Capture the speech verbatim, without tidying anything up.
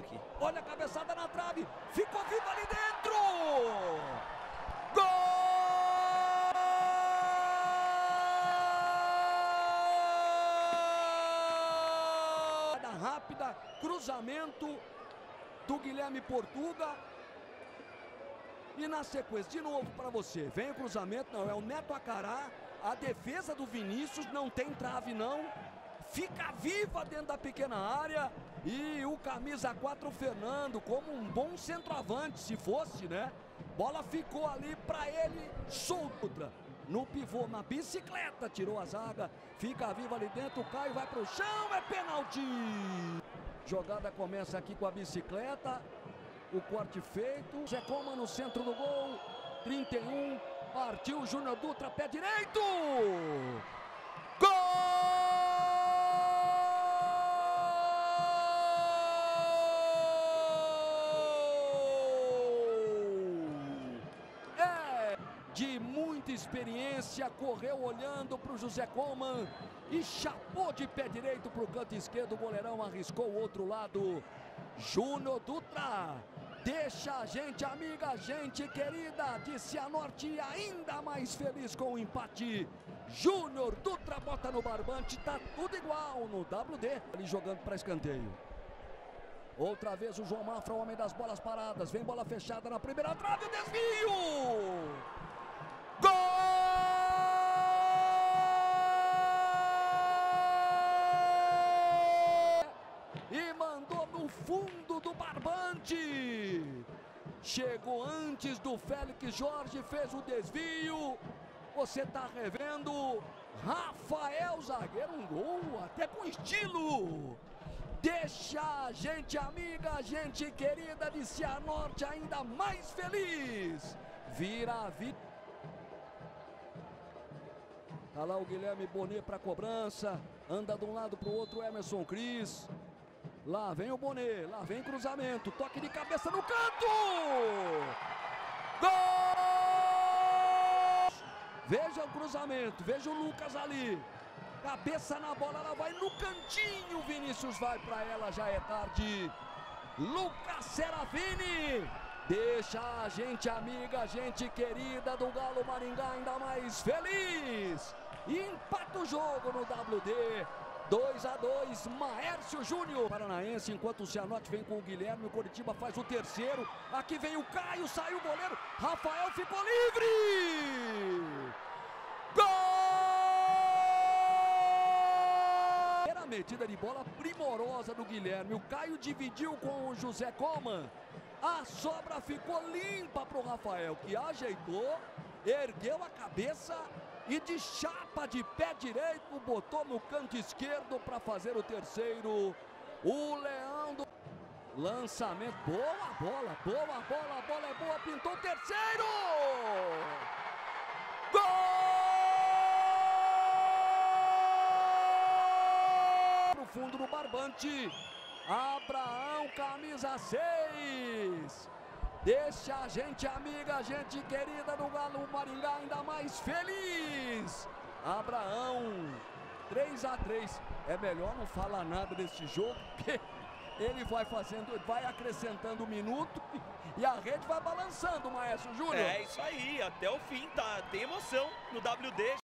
aqui. Olha a cabeçada na trave. Ficou vivo ali dentro. Gol! Rápida, cruzamento do Guilherme Portuga. E na sequência, de novo para você. Vem o cruzamento, não, é o Neto Acará. A defesa do Vinícius, não tem trave não. Fica viva dentro da pequena área. E o camisa quatro, o Fernando, como um bom centroavante, se fosse, né? Bola ficou ali para ele, solta. No pivô, na bicicleta, tirou a zaga. Fica viva ali dentro, o Caio vai pro chão, é pênalti. Jogada começa aqui com a bicicleta. O corte feito. Zé Coman no centro do gol. trinta e um. Partiu Júnior Dutra, pé direito. Gol! É de muita experiência. Correu olhando para o José Coman e chapou de pé direito para o canto esquerdo. O goleirão arriscou o outro lado. Júnior Dutra deixa a gente, amiga, a gente querida de Cianorte ainda mais feliz com o empate. Júnior Dutra bota no barbante, tá tudo igual no W D. Ali jogando para escanteio. Outra vez o João Mafra, o homem das bolas paradas. Vem bola fechada na primeira trave, o desvio! Gol! E mandou no fundo do barbante. Chegou antes do Félix Jorge, fez o desvio. Você tá revendo. Rafael, zagueiro, um gol até com estilo. Deixa a gente, amiga, a gente querida de Cianorte ainda mais feliz. Vira a vida. Tá lá o Guilherme Bonet para cobrança. Anda de um lado para o outro, Emerson Cris. Lá vem o Bonet, lá vem cruzamento, toque de cabeça no canto! Gol! Veja o cruzamento, veja o Lucas ali. Cabeça na bola, ela vai no cantinho, Vinícius vai para ela, já é tarde. Lucas Serafini deixa a gente, amiga, a gente querida do Galo Maringá ainda mais feliz. E empata o jogo no W D. dois a dois, Maércio Júnior. Paranaense, enquanto o Cianorte vem com o Guilherme, o Coritiba faz o terceiro. Aqui vem o Caio, saiu o goleiro. Rafael ficou livre! Gol! Era a metida de bola primorosa do Guilherme. O Caio dividiu com o José Coman. A sobra ficou limpa para o Rafael, que ajeitou, ergueu a cabeça e de chapa de pé direito botou no canto esquerdo para fazer o terceiro. O Leão do lançamento, boa bola, boa bola, a bola é boa, pintou o terceiro! Gol! No fundo do barbante, Abraão, camisa seis. Deixa a gente, amiga, a gente querida do Galo Maringá ainda mais feliz. Abraão, três a três. É melhor não falar nada desse jogo, porque ele vai fazendo, vai acrescentando um minuto e a rede vai balançando, Maércio Júnior. É isso aí, até o fim, tá? Tem emoção no W D.